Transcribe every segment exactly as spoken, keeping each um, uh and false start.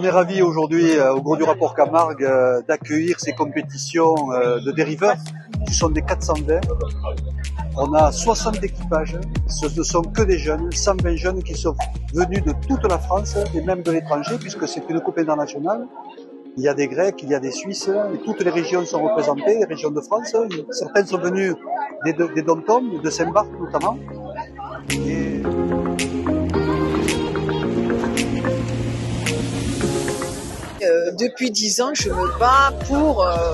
On est ravis aujourd'hui euh, au Gros du Rapport Camargue euh, d'accueillir ces compétitions euh, de dériveurs qui sont des quatre cent vingt. On a soixante équipages, ce ne sont que des jeunes, cent vingt jeunes qui sont venus de toute la France et même de l'étranger puisque c'est une coupe internationale. Il y a des Grecs, il y a des Suisses, et toutes les régions sont représentées, les régions de France. Certaines sont venues des, des Dom-Tom, de Saint-Barth notamment. Et... Euh, depuis dix ans, je me bats pour euh,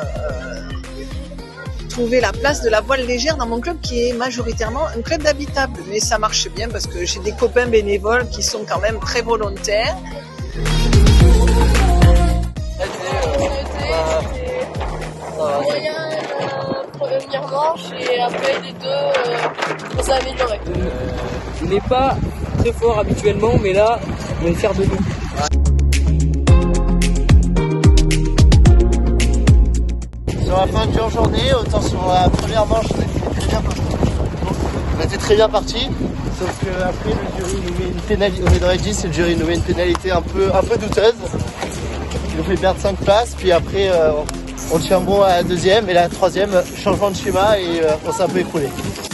trouver la place de la voile légère dans mon club qui est majoritairement un club d'habitables. Mais ça marche bien parce que j'ai des copains bénévoles qui sont quand même très volontaires. Moyen, euh, première manche et après les deux, euh, on s'est amélioré. Euh, il n'est pas très fort habituellement, mais là, on est fiers de nous. Sur la fin de journée, autant sur la première manche, on était très bien parti. On était très bien parti, sauf qu'après le jury nous met une pénalité, on est dans les dix et le jury nous met une pénalité un peu, un peu douteuse. Il nous fait perdre cinq places, puis après euh, on tient bon à la deuxième et la troisième, changement de schéma et euh, on s'est un peu écroulé.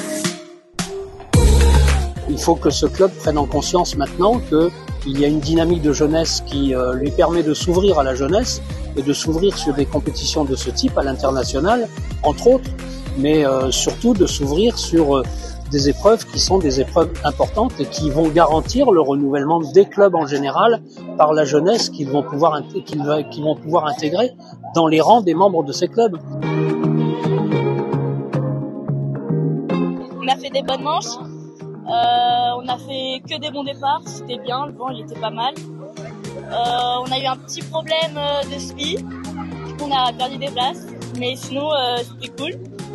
Il faut que ce club prenne en conscience maintenant qu'il y a une dynamique de jeunesse qui euh, lui permet de s'ouvrir à la jeunesse et de s'ouvrir sur des compétitions de ce type à l'international, entre autres, mais euh, surtout de s'ouvrir sur euh, des épreuves qui sont des épreuves importantes et qui vont garantir le renouvellement des clubs en général par la jeunesse qu'ils vont pouvoir, qu'ils vont pouvoir intégrer dans les rangs des membres de ces clubs. On a fait des bonnes manches, euh, on a fait que des bons départs, c'était bien, le vent il était pas mal. Euh, on a eu un petit problème de spi, du coup on a perdu des places, mais sinon euh, c'était cool.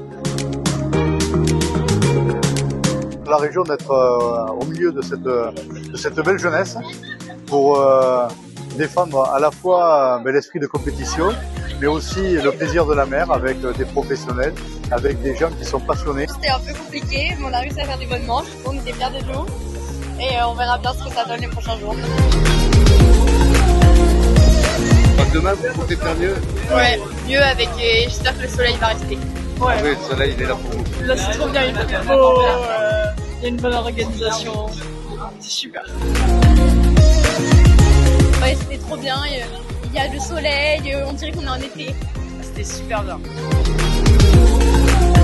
La région d'être euh, au milieu de cette, de cette belle jeunesse pour euh, défendre à la fois euh, l'esprit de compétition, mais aussi le plaisir de la mer avec euh, des professionnels, avec des gens qui sont passionnés. C'était un peu compliqué, mais on a réussi à faire des bonnes manches, on était fiers de nous et euh, on verra bien ce que ça donne les prochains jours. Demain, vous comptez faire mieux? Ouais, mieux avec, et j'espère que le soleil va rester. Ouais. Oui, le soleil, il est là pour vous. Là, c'est trop bien, il fait beau, euh, il y a une bonne organisation, c'est super. Ouais, c'était trop bien, il y a le soleil, on dirait qu'on est en été. C'était super bien.